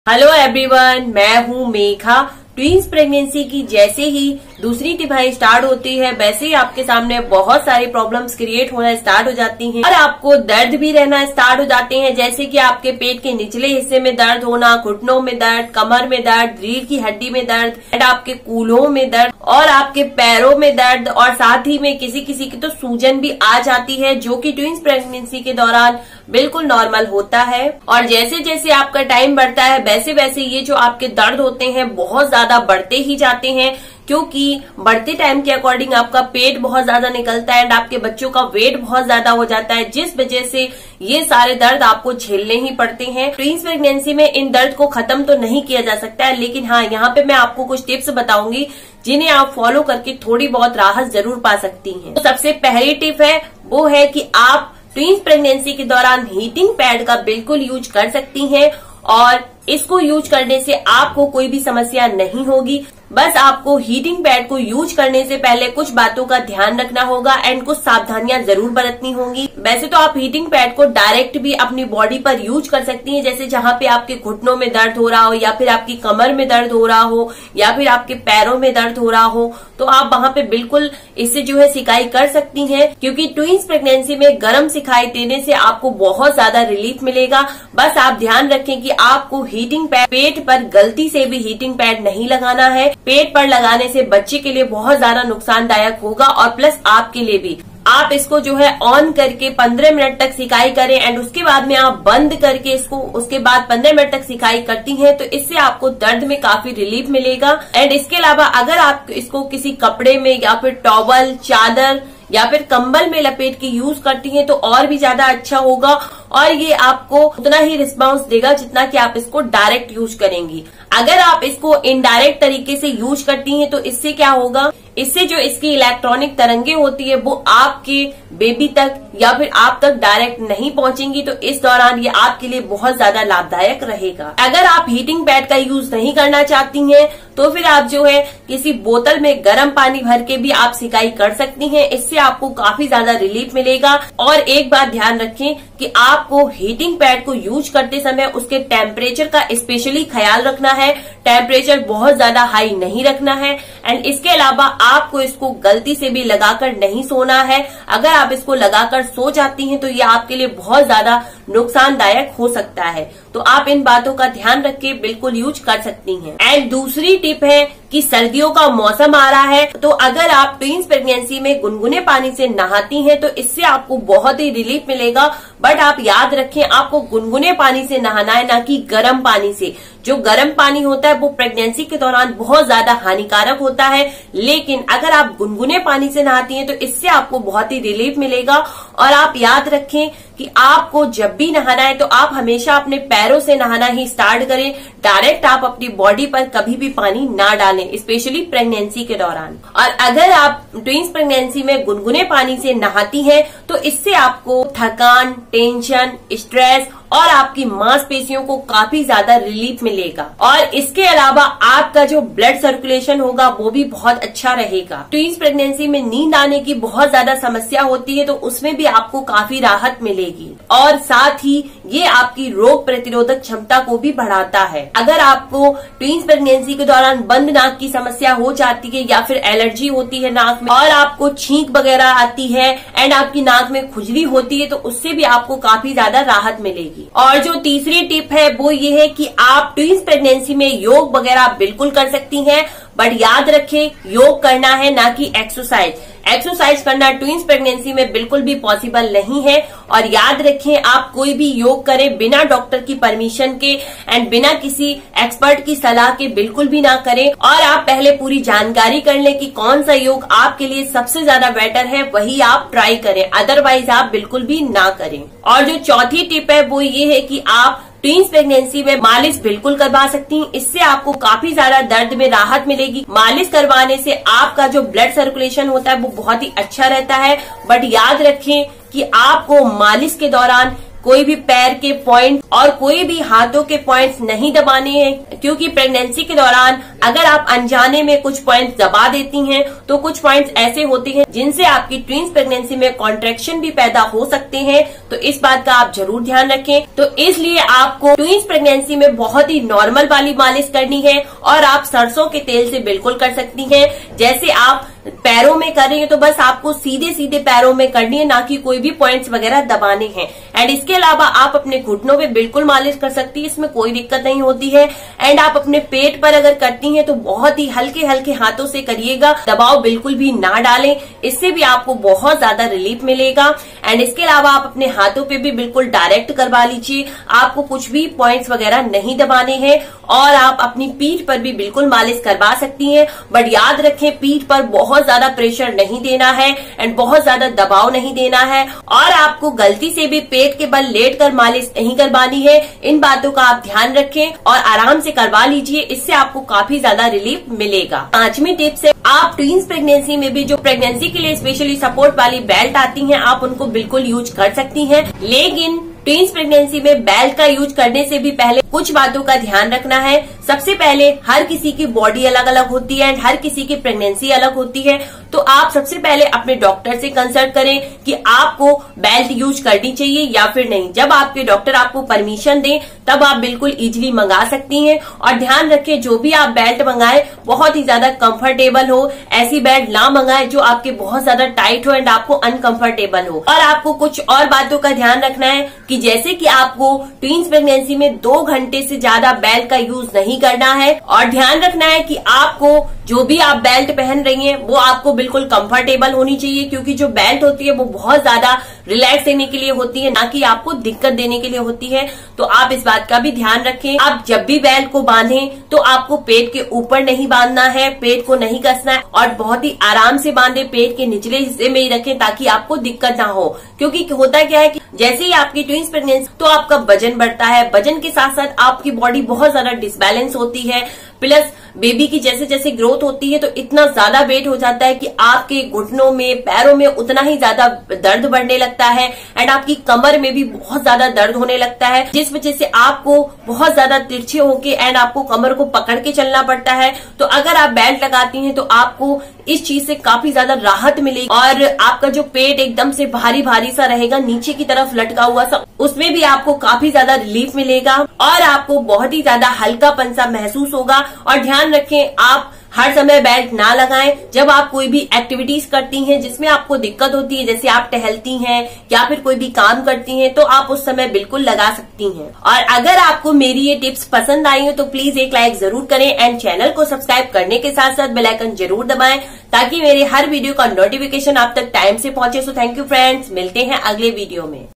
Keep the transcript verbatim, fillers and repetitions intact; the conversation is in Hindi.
हेलो एवरीवन, मैं हूँ मेघा। ट्विंस प्रेगनेंसी की जैसे ही दूसरी तिमाही स्टार्ट होती है वैसे ही आपके सामने बहुत सारी प्रॉब्लम्स क्रिएट होना स्टार्ट हो जाती हैं और आपको दर्द भी रहना स्टार्ट हो जाते हैं, जैसे कि आपके पेट के निचले हिस्से में दर्द होना, घुटनों में दर्द, कमर में दर्द, रीढ़ की हड्डी में दर्द, एंड आपके कूल्हों में दर्द और आपके पैरों में दर्द, और साथ ही में किसी किसी की तो सूजन भी आ जाती है, जो कि ट्विंस प्रेगनेंसी के दौरान बिल्कुल नॉर्मल होता है। और जैसे जैसे आपका टाइम बढ़ता है वैसे वैसे ये जो आपके दर्द होते हैं बहुत ज्यादा बढ़ते ही जाते हैं, क्योंकि बढ़ते टाइम के अकॉर्डिंग आपका पेट बहुत ज्यादा निकलता है एंड आपके बच्चों का वेट बहुत ज्यादा हो जाता है, जिस वजह से ये सारे दर्द आपको झेलने ही पड़ते हैं। ट्विंस प्रेगनेंसी में इन दर्द को खत्म तो नहीं किया जा सकता है, लेकिन हाँ, यहाँ पे मैं आपको कुछ टिप्स बताऊंगी जिन्हें आप फॉलो करके थोड़ी बहुत राहत जरूर पा सकती हैं। तो सबसे पहली टिप है वो है कि आप ट्विंस प्रेगनेंसी के दौरान हीटिंग पैड का बिल्कुल यूज कर सकती हैं और इसको यूज करने से आपको कोई भी समस्या नहीं होगी। बस आपको हीटिंग पैड को यूज करने से पहले कुछ बातों का ध्यान रखना होगा एंड कुछ सावधानियां जरूर बरतनी होंगी। वैसे तो आप हीटिंग पैड को डायरेक्ट भी अपनी बॉडी पर यूज कर सकती हैं, जैसे जहां पे आपके घुटनों में दर्द हो रहा हो या फिर आपकी कमर में दर्द हो रहा हो या फिर आपके पैरों में दर्द हो रहा हो, तो आप वहां पे बिल्कुल इससे जो है सिकाई कर सकती हैं, क्योंकि ट्विंस प्रेगनेंसी में गर्म सिकाई देने से आपको बहुत ज्यादा रिलीफ मिलेगा। बस आप ध्यान रखें कि आपको हीटिंग पैड पेट पर गलती से भी हीटिंग पैड नहीं लगाना है। पेट पर लगाने से बच्चे के लिए बहुत ज्यादा नुकसानदायक होगा और प्लस आपके लिए भी। आप इसको जो है ऑन करके पंद्रह मिनट तक सिकाई करें एंड उसके बाद में आप बंद करके इसको उसके बाद पंद्रह मिनट तक सिकाई करती हैं, तो इससे आपको दर्द में काफी रिलीफ मिलेगा। एंड इसके अलावा अगर आप इसको किसी कपड़े में या फिर टॉवल, चादर या फिर कंबल में लपेट के यूज करती हैं तो और भी ज्यादा अच्छा होगा और ये आपको उतना ही रिस्पांस देगा जितना कि आप इसको डायरेक्ट यूज करेंगी। अगर आप इसको इनडायरेक्ट तरीके से यूज करती हैं तो इससे क्या होगा, इससे जो इसकी इलेक्ट्रॉनिक तरंगे होती है वो आपके बेबी तक या फिर आप तक डायरेक्ट नहीं पहुंचेंगी, तो इस दौरान ये आपके लिए बहुत ज्यादा लाभदायक रहेगा। अगर आप हीटिंग पैड का यूज नहीं करना चाहती हैं तो फिर आप जो है किसी बोतल में गर्म पानी भर के भी आप सिकाई कर सकती हैं, इससे आपको काफी ज्यादा रिलीफ मिलेगा। और एक बात ध्यान रखें कि आपको हीटिंग पैड को यूज करते समय उसके टेम्परेचर का स्पेशली ख्याल रखना है। टेम्परेचर बहुत ज्यादा हाई नहीं रखना है एंड इसके अलावा आपको इसको गलती से भी लगाकर नहीं सोना है। अगर आप इसको लगाकर सो जाती हैं तो ये आपके लिए बहुत ज्यादा नुकसानदायक हो सकता है, तो आप इन बातों का ध्यान रख के बिल्कुल यूज कर सकती हैं। एंड दूसरी टिप है कि सर्दियों का मौसम आ रहा है, तो अगर आप ट्विंस प्रेगनेंसी में गुनगुने पानी से नहाती हैं तो इससे आपको बहुत ही रिलीफ मिलेगा। बट आप याद रखें, आपको गुनगुने पानी से नहाना है, ना कि गर्म पानी से। जो गर्म पानी होता है वो प्रेगनेंसी के दौरान बहुत ज्यादा हानिकारक होता है, लेकिन अगर आप गुनगुने पानी से नहाती हैं तो इससे आपको बहुत ही रिलीफ मिलेगा। और आप याद रखें कि आपको जब भी नहाना है तो आप हमेशा अपने पैरों से नहाना ही स्टार्ट करें। डायरेक्ट आप अपनी बॉडी पर कभी भी पानी ना डालें, स्पेशली प्रेगनेंसी के दौरान। और अगर आप ट्विंस प्रेगनेंसी में गुनगुने पानी से नहाती हैं तो इससे आपको थकान, टेंशन, स्ट्रेस और आपकी मांसपेशियों को काफी ज्यादा रिलीफ मिलेगा। और इसके अलावा आपका जो ब्लड सर्कुलेशन होगा वो भी बहुत अच्छा रहेगा। ट्विंस प्रेगनेंसी में नींद आने की बहुत ज्यादा समस्या होती है, तो उसमें भी आपको काफी राहत मिलेगी। और साथ ही ये आपकी रोग प्रतिरोधक क्षमता को भी बढ़ाता है। अगर आपको ट्विंस प्रेगनेंसी के दौरान बंद नाक की समस्या हो जाती है या फिर एलर्जी होती है नाक में और आपको छींक वगैरह आती है एंड आपकी नाक में खुजली होती है, तो उससे भी आपको काफी ज्यादा राहत मिलेगी। और जो तीसरी टिप है वो ये है कि आप ट्विंस प्रेगनेंसी में योग वगैरह बिल्कुल कर सकती हैं, बट याद रखें योग करना है, ना कि एक्सरसाइज। एक्सरसाइज करना ट्विंस प्रेगनेंसी में बिल्कुल भी पॉसिबल नहीं है। और याद रखें, आप कोई भी योग करें बिना डॉक्टर की परमिशन के एंड बिना किसी एक्सपर्ट की सलाह के बिल्कुल भी ना करें। और आप पहले पूरी जानकारी कर लें कि कौन सा योग आपके लिए सबसे ज्यादा बेटर है, वही आप ट्राई करें, अदरवाइज आप बिल्कुल भी ना करें। और जो चौथी टिप है वो ये है कि आप ट्विंस प्रेगनेंसी में मालिश बिल्कुल करवा सकती हैं, इससे आपको काफी ज्यादा दर्द में राहत मिलेगी। मालिश करवाने से आपका जो ब्लड सर्कुलेशन होता है वो बहुत ही अच्छा रहता है। बट याद रखें कि आपको मालिश के दौरान कोई भी पैर के पॉइंट और कोई भी हाथों के पॉइंट्स नहीं दबाने हैं, क्योंकि प्रेगनेंसी के दौरान अगर आप अनजाने में कुछ पॉइंट्स दबा देती हैं तो कुछ पॉइंट्स ऐसे होते हैं जिनसे आपकी ट्विंस प्रेगनेंसी में कॉन्ट्रैक्शन भी पैदा हो सकते हैं, तो इस बात का आप जरूर ध्यान रखें। तो इसलिए आपको ट्विंस प्रेगनेंसी में बहुत ही नॉर्मल वाली मालिश करनी है और आप सरसों के तेल से बिल्कुल कर सकती हैं। जैसे आप पैरों में कर रही है तो बस आपको सीधे सीधे पैरों में करनी है, ना कि कोई भी पॉइंट्स वगैरह दबाने हैं। एंड इसके अलावा आप अपने घुटनों पे बिल्कुल मालिश कर सकती है, इसमें कोई दिक्कत नहीं होती है। एंड आप अपने पेट पर अगर करती हैं तो बहुत ही हल्के हल्के हाथों से करिएगा, दबाव बिल्कुल भी ना डालें, इससे भी आपको बहुत ज्यादा रिलीफ मिलेगा। एंड इसके अलावा आप अपने हाथों पे भी बिल्कुल डायरेक्ट करवा लीजिए, आपको कुछ भी पॉइंट्स वगैरह नहीं दबाने हैं। और आप अपनी पीठ पर भी बिल्कुल मालिश करवा सकती हैं, बट याद रखें पीठ पर बहुत ज्यादा प्रेशर नहीं देना है एंड बहुत ज्यादा दबाव नहीं देना है। और आपको गलती से भी पेट के बल लेट कर मालिश नहीं करवानी है, इन बातों का आप ध्यान रखें और आराम से करवा लीजिए, इससे आपको काफी ज्यादा रिलीफ मिलेगा। पांचवी टिप्स है, आप ट्विंस प्रेगनेंसी में भी जो प्रेगनेंसी के लिए स्पेशली सपोर्ट वाली बेल्ट आती हैं आप उनको बिल्कुल यूज कर सकती हैं, लेकिन ट्विंस प्रेगनेंसी में बेल्ट का यूज करने से भी पहले कुछ बातों का ध्यान रखना है। सबसे पहले हर किसी की बॉडी अलग अलग होती है एंड हर किसी की प्रेगनेंसी अलग होती है, तो आप सबसे पहले अपने डॉक्टर से कंसल्ट करें कि आपको बेल्ट यूज करनी चाहिए या फिर नहीं। जब आपके डॉक्टर आपको परमिशन दें तब आप बिल्कुल इजीली मंगा सकती हैं। और ध्यान रखें जो भी आप बेल्ट मंगाएं बहुत ही ज्यादा कंफर्टेबल हो, ऐसी बेल्ट ना मंगाएं जो आपके बहुत ज्यादा टाइट हो एंड आपको अनकंफर्टेबल हो। और आपको कुछ और बातों का ध्यान रखना है कि जैसे कि आपको ट्विंस प्रेगनेंसी में दो घंटे से ज्यादा बेल्ट का यूज नहीं करना है, और ध्यान रखना है कि आपको जो भी आप बेल्ट पहन रही हैं वो आपको बिल्कुल कंफर्टेबल होनी चाहिए, क्योंकि जो बेल्ट होती है वो बहुत ज्यादा रिलैक्स देने के लिए होती है, ना कि आपको दिक्कत देने के लिए होती है। तो आप इस बात का भी ध्यान रखें। आप जब भी बेल्ट को बांधें तो आपको पेट के ऊपर नहीं बांधना है, पेट को नहीं कसना है और बहुत ही आराम से बांधे, पेट के निचले हिस्से में ही रखें ताकि आपको दिक्कत ना हो। क्योंकि होता क्या है कि जैसे ही आपकी ट्विंस प्रेगनेंसी तो आपका वजन बढ़ता है, वजन के साथ साथ आपकी बॉडी बहुत ज्यादा डिसबैलेंस होती है, प्लस बेबी की जैसे जैसे ग्रोथ होती है तो इतना ज्यादा वेट हो जाता है कि आपके घुटनों में पैरों में उतना ही ज्यादा दर्द बढ़ने लगता है एंड आपकी कमर में भी बहुत ज्यादा दर्द होने लगता है, जिस वजह से आपको बहुत ज्यादा तिरछे होके एंड आपको कमर को पकड़ के चलना पड़ता है। तो अगर आप बेल्ट लगाती हैं तो आपको इस चीज से काफी ज्यादा राहत मिलेगी और आपका जो पेट एकदम से भारी भारी सा रहेगा नीचे की तरफ लटका हुआ सा, उसमें भी आपको काफी ज्यादा रिलीफ मिलेगा और आपको बहुत ही ज्यादा हल्कापन सा महसूस होगा। और ध्यान रखें आप हर समय बेल्ट ना लगाएं। जब आप कोई भी एक्टिविटीज करती हैं जिसमें आपको दिक्कत होती है, जैसे आप टहलती हैं या फिर कोई भी काम करती हैं, तो आप उस समय बिल्कुल लगा सकती हैं। और अगर आपको मेरी ये टिप्स पसंद आई हो तो प्लीज एक लाइक जरूर करें एंड चैनल को सब्सक्राइब करने के साथ साथ बेल आइकन जरूर दबाएं ताकि मेरे हर वीडियो का नोटिफिकेशन आप तक टाइम से पहुंचे। सो थैंक यू फ्रेंड्स, मिलते हैं अगले वीडियो में।